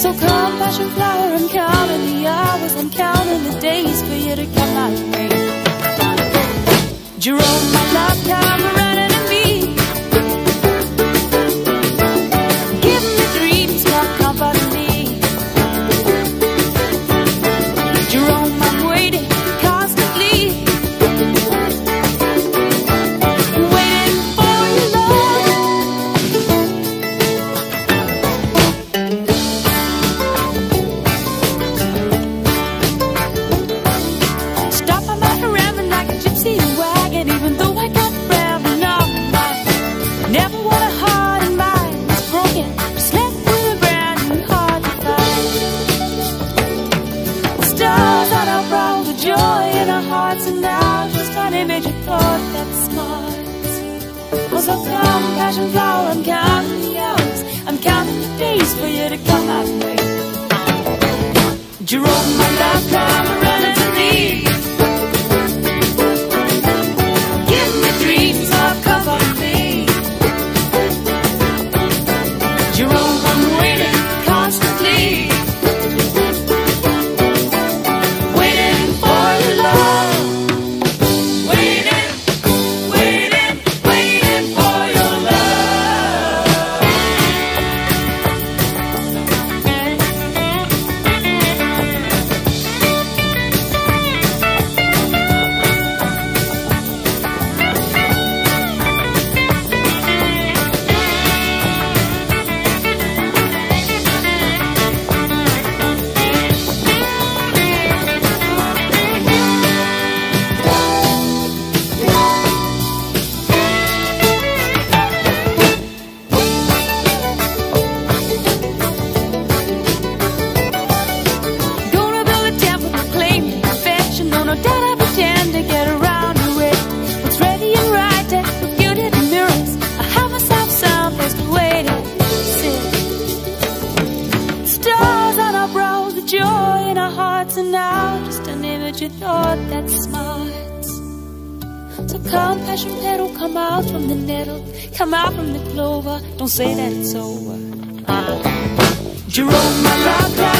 So come, passion flower, I'm counting the hours, I'm counting the days for you to come my way. Jerome, my love, come running to me. Give me dreams, come comfort me. Jerome, I'm waiting constantly, waiting for your love. Stop, I'm out rambling like a gypsy wagon, even though I got rambling on my mind. Never want a heart and mind that's broken, just left with a brand new heart to find. Stars on our brow, the joy in our hearts, and now just an image of thought that's smart. Oh, so come, passion flower, I'm counting the hours, I'm counting the days for you to come my way. Jerome, my love, come running to me. Give me dreams of comfort me. Jerome, I'm waiting constantly, waiting for your love. Waiting, waiting, waiting for your love. Gonna build a temple to claim the affection. No, no doubt I pretend to get around to it. What's ready and right, executed in mirrors. I have myself someplace to wait and sit. Stars on our brows, the joy in our hearts, and now just an image of thought that's smart. So come, passion petal, come out from the nettle, come out from the clover. Don't say that it's over. Jerome, my love.